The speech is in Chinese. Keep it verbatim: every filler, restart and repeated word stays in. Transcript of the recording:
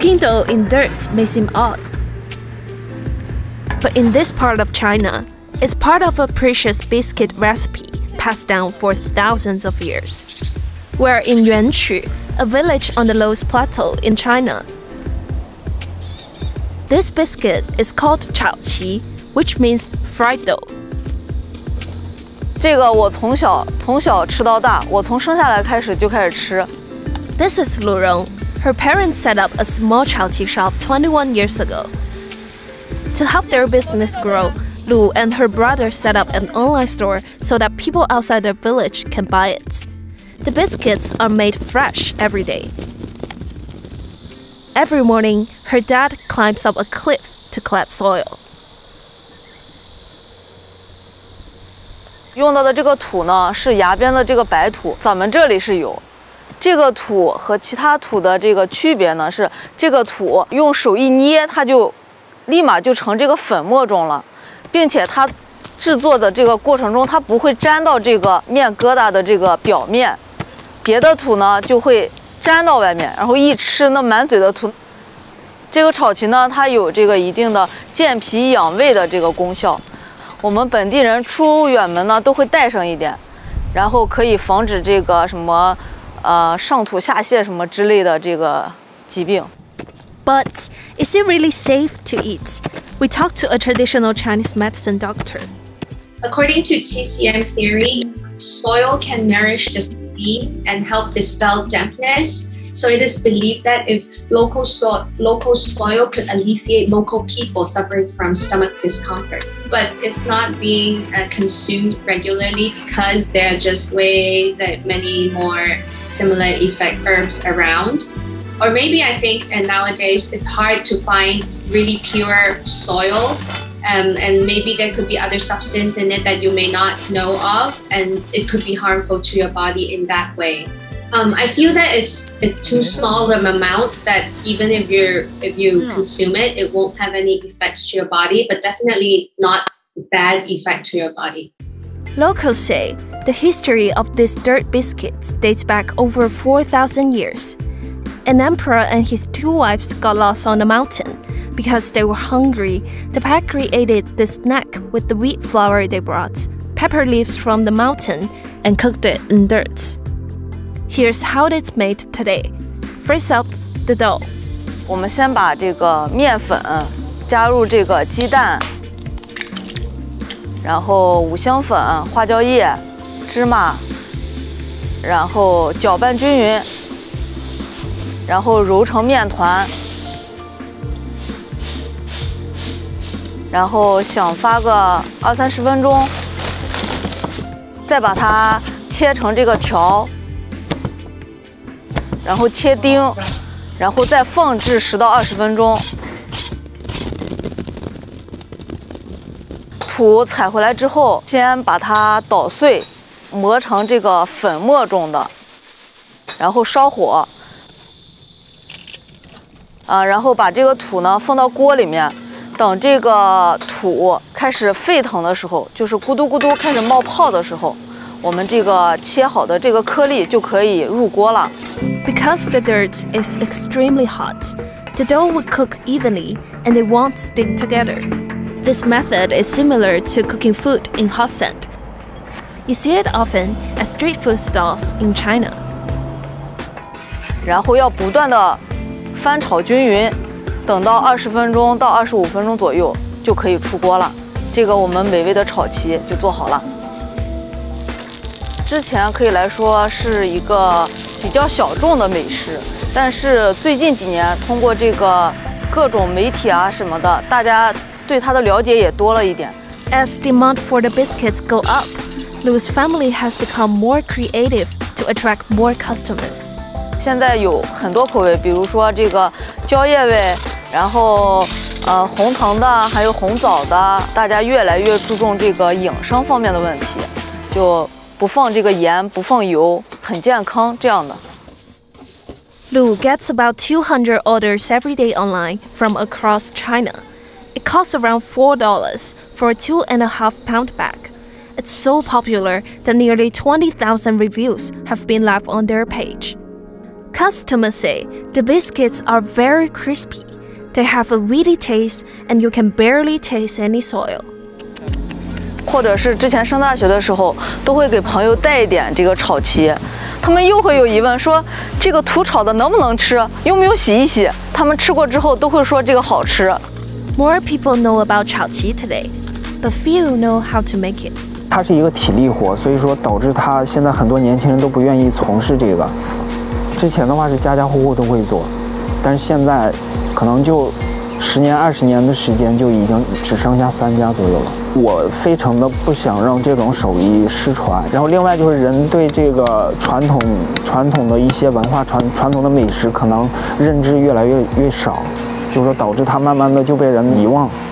Cooking dough in dirt may seem odd, but in this part of China, it's part of a precious biscuit recipe passed down for thousands of years. We're in Yuanqu, a village on the lowest plateau in China. This biscuit is called Chaoqi, which means fried dough. 这个我从小从小吃到大，我从生下来开始就开始吃。 This is Lu Rong. Her parents set up a small Chaoqi shop twenty-one years ago. To help their business grow, Lu and her brother set up an online store so that people outside their village can buy it. The biscuits are made fresh every day. Every morning, her dad climbs up a cliff to collect soil. 用到的这个土呢，是崖边的这个白土，咱们这里是有。这个土和其他土的这个区别呢，是这个土用手一捏，它就立马就成这个粉末状了，并且它制作的这个过程中，它不会粘到这个面疙瘩的这个表面。别的土呢就会粘到外面，然后一吃那满嘴的土。这个炒萁呢，它有这个一定的健脾养胃的这个功效。我们本地人出远门呢都会带上一点，然后可以防止这个什么。 呃，上吐下泻什么之类的这个疾病。 But is it really safe to eat? We talked to a traditional Chinese medicine doctor. According to T C M theory, soil can nourish the spleen and help dispel dampness. So it is believed that if local, so local soil could alleviate local people suffering from stomach discomfort. But it's not being uh, consumed regularly because there are just way that many more similar effect herbs around. Or maybe I think and nowadays it's hard to find really pure soil. Um, and maybe there could be other substance in it that you may not know of, and it could be harmful to your body in that way. Um, I feel that it's it's too small of an amount that even if you if you consume it, it won't have any effects to your body, but definitely not bad effect to your body. Locals say the history of these dirt biscuits dates back over four thousand years. An emperor and his two wives got lost on the mountain. Because they were hungry, the pack created this snack with the wheat flour they brought, pepper leaves from the mountain, and cooked it in dirt. Here's how it's made today. First up, the dough. 我们先把这个面粉加入这个鸡蛋，然后五香粉、花椒叶、芝麻，然后搅拌均匀，然后揉成面团，然后响发个二三十分钟，再把它切成这个条。 然后切丁，然后再放置十到二十分钟。土采回来之后，先把它捣碎，磨成这个粉末状的，然后烧火。啊，然后把这个土呢放到锅里面，等这个土开始沸腾的时候，就是咕嘟咕嘟开始冒泡的时候，我们这个切好的这个颗粒就可以入锅了。 Because the dirt is extremely hot, the dough will cook evenly and they won't stick together. This method is similar to cooking food in hot sand. You see it often at street food stalls in China. 然后要不断的翻炒均匀，等到二十分钟到二十五分钟左右就可以出锅了。这个我们美味的炒萁就做好了。之前可以来说是一个 比较小众的美食，但是最近几年通过这个各种媒体啊什么的，大家对它的了解也多了一点。 As demand for the biscuits go up, Lu's family has become more creative to attract more customers. 现在有很多口味，比如说这个蕉叶味，然后呃红糖的，还有红枣的，大家越来越注重这个营生方面的问题，就 不放这个盐，不放油，很健康这样的。 Lu gets about two hundred orders every day online from across China. It costs around four dollars for a two and a half pound bag. It's so popular that nearly twenty thousand reviews have been left on their page. Customers say the biscuits are very crispy. They have a weedy taste, and you can barely taste any soil. 或者是之前上大学的时候，都会给朋友带一点这个炒旗，他们又会有疑问说，这个土炒的能不能吃，用不用洗一洗？他们吃过之后都会说这个好吃。 More people know about Chaoqi today, but few know how to make it. 它是一个体力活，所以说导致它现在很多年轻人都不愿意从事这个。之前的话是家家户户都会做，但是现在可能就十年、二十年的时间就已经只剩下三家左右了。我非常的不想让这种手艺失传。然后另外就是人对这个传统传统的一些文化传传统的美食可能认知越来越越少，就是说导致它慢慢的就被人遗忘。